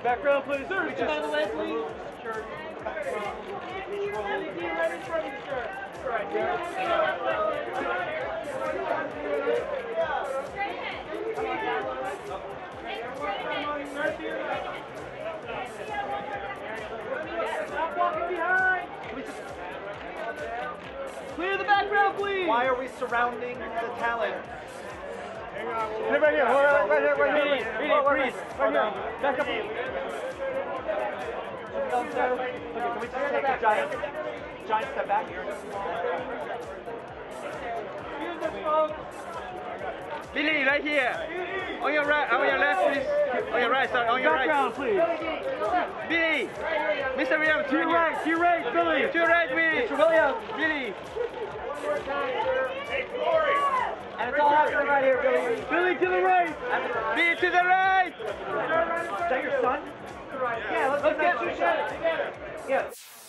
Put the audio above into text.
Background, please. Sir, just by the way, please. Security. LED right in front of you, sir. Right there. Stop walking behind. Clear the background, please. Why are we surrounding the talent? Hang on. Right here. Right here. Please. Right here. Back up. Okay, can we just take a giant step back here? Excuse us, folks. Billy, right here. On your right, on your left, please. On your right, sorry, on your Background, please. right. Billy. Mr. Williams, To your right, Billy. To your right, Billy. Mr. Williams. Billy. And it's all happening right here, Billy. Billy to the right. Billy to the right. Is that your son? Yeah, let's get you shot together. Yeah.